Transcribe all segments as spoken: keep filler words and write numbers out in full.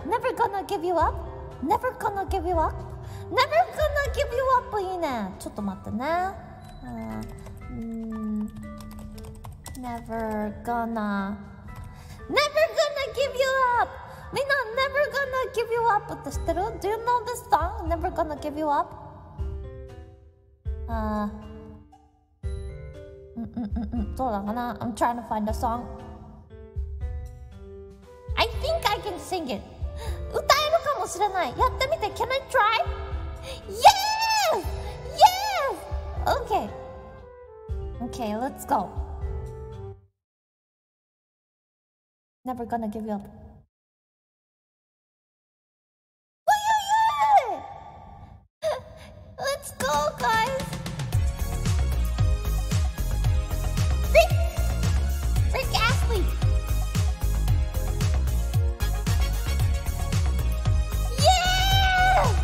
Never gonna give you up. Never gonna give you up. Never gonna give you up いいね。ちょっと待ってね。うん、Never gonna Never gonna give you up. みんな Never gonna give you up って知ってる？ Do you know this song? Never gonna give you up? あー、うんうんうんうん、そうだかな。I'm trying to find a song. I think I can sing it. 歌えるかもしれない。やってみて。Can I try? Yes! Yes! Okay. Okay, let's go. Never gonna give you up. Let's go, guys. Rick! Rick Astley. Yeah!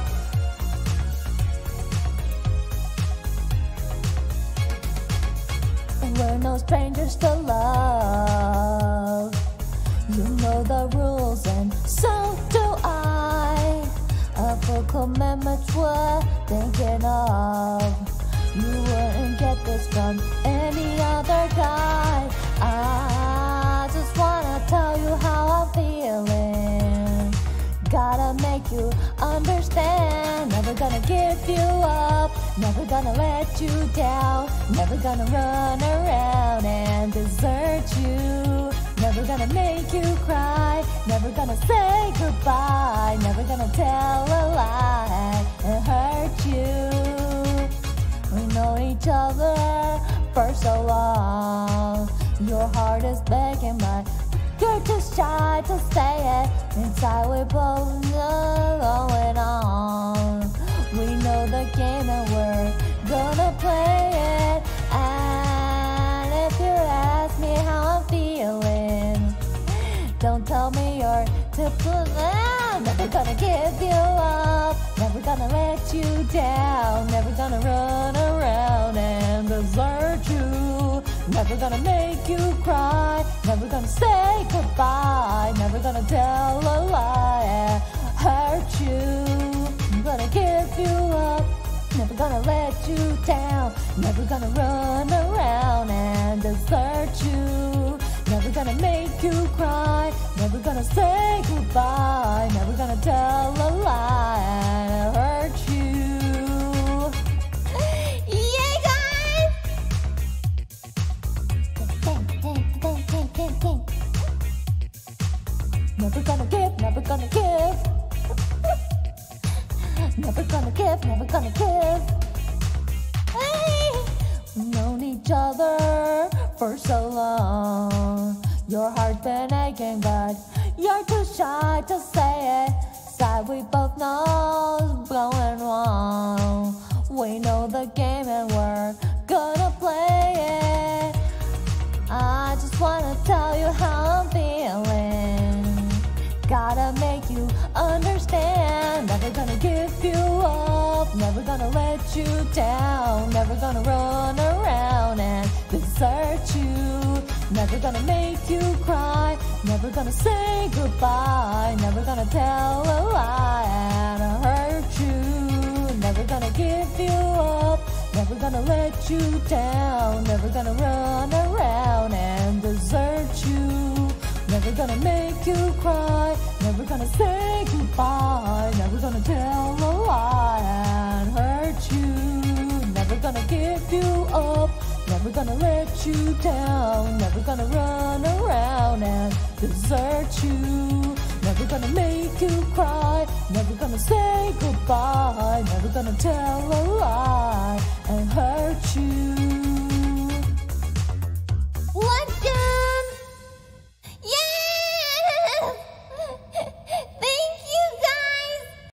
We're no strangers to love. You know the rules and so do I. A full commitment's what thinking of. You wouldn't get this from any other guy. I just wanna tell you how I'm feeling. Gotta make you understand. Never gonna give you up. Never gonna let you down. Never gonna run around and desert you. Never gonna make you cry. Never gonna say goodbye. Never gonna tell a lie and hurt you. We know each other for so long. Your heart is begging, but you're too shy to say it. Inside we both know going on. We know the game and we're gonna play it. And if you ask me how I'm feeling, don't tell me you're to put down. Never gonna give you up. Never gonna let you down. Never gonna run around and desert you. Never gonna make you cry. Never gonna say goodbye. Never gonna tell a lie and hurt you. I'm gonna give you up. Never gonna let you down. Never gonna run around and desert you. Never gonna make you cry. Never gonna say goodbye. Never gonna tell a lie and hurt you. Yeah, guys! Never gonna give, never gonna give. Never gonna give, never gonna give. Hey! We've known each other for so long. Your heart's been aching, but you're too shy to say it. Side we both know is going wrong. We know the game and we're gonna play it. I just wanna tell you how I'm feeling. Gotta make you understand. Never gonna give you up. Never gonna let you down. Never gonna run around and desert you. Never gonna make you cry. Never gonna say goodbye. Never gonna tell a lie and hurt you. Never gonna give you up. Never gonna let you down. Never gonna run around and desert you. Never gonna make you cry. Never gonna say goodbye. Never gonna tell a lie and hurt you. Never gonna give you up. Never gonna let you down. Never gonna run around and desert you. Never gonna make you cry. Never gonna say goodbye. Never gonna tell a lie and hurt you.